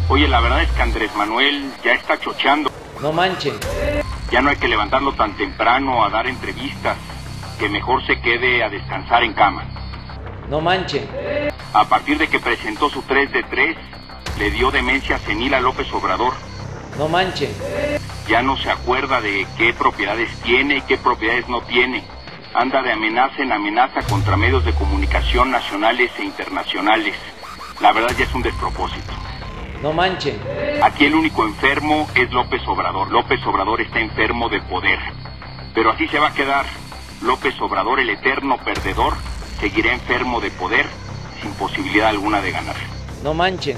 Oye, la verdad es que Andrés Manuel ya está chocheando. No manchen. Ya no hay que levantarlo tan temprano a dar entrevistas, que mejor se quede a descansar en cama. No manchen. A partir de que presentó su 3 de 3, le dio demencia senil a López Obrador. No manchen. Ya no se acuerda de qué propiedades tiene y qué propiedades no tiene. Anda de amenaza en amenaza contra medios de comunicación nacionales e internacionales. La verdad ya es un despropósito. No manchen. Aquí el único enfermo es López Obrador. López Obrador está enfermo de poder. Pero así se va a quedar. López Obrador, el eterno perdedor, seguirá enfermo de poder sin posibilidad alguna de ganar. No manchen.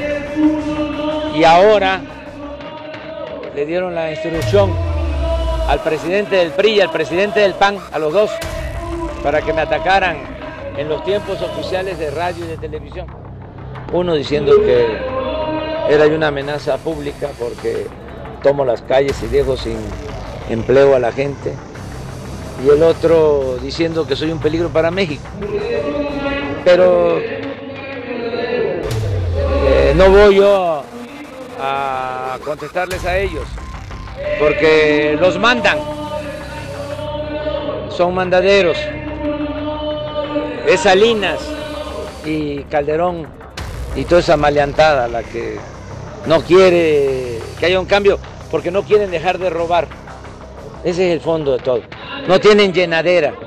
Y ahora le dieron la instrucción al presidente del PRI y al presidente del PAN, a los dos, para que me atacaran en los tiempos oficiales de radio y de televisión. Uno diciendo que era una amenaza pública porque tomo las calles y dejo sin empleo a la gente. Y el otro diciendo que soy un peligro para México. Pero no voy yo a contestarles a ellos, porque los mandan, son mandaderos. Es Salinas y Calderón y toda esa maleantada la que no quiere que haya un cambio, porque no quieren dejar de robar. Ese es el fondo de todo. No tienen llenadera.